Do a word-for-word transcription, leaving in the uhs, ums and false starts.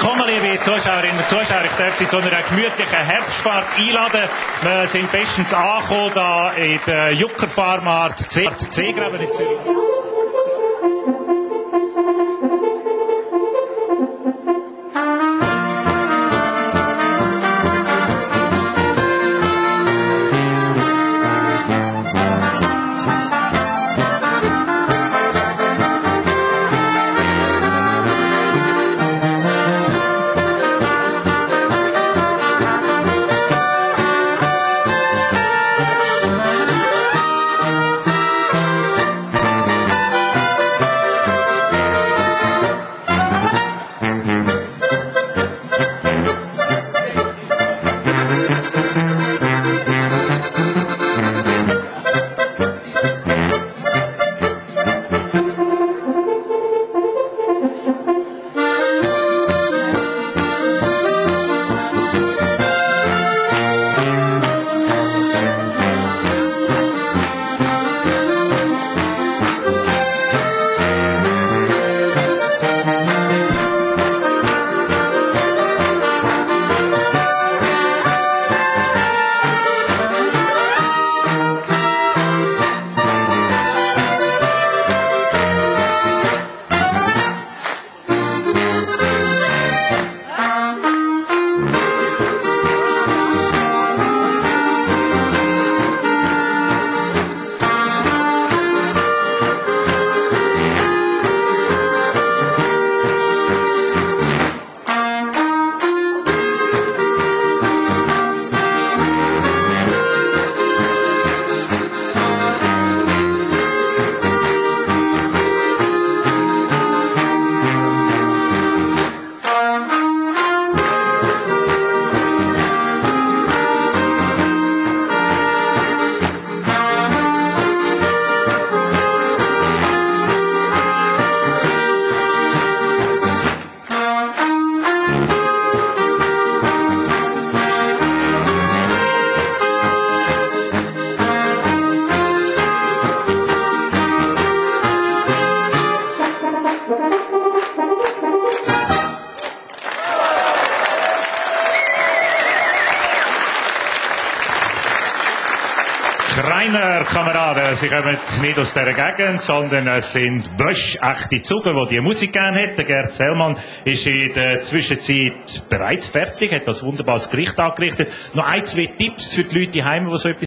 Willkommen, liebe Zuschauerinnen und Zuschauer. Ich darf Sie zu einer gemütlichen Herbstfahrt einladen. Wir sind bestens angekommen da in der Juckerfarmart Seegraben in Zürich. Kreiner Kameraden, sie kommen nicht aus dieser Gegend, sondern es sind waschechte Zugel, die die Musik gerne hat. Der Gerd Sellmann ist in der Zwischenzeit bereits fertig, hat das wunderbares Gericht angerichtet. Noch ein, zwei Tipps für die Leute daheim, die so etwas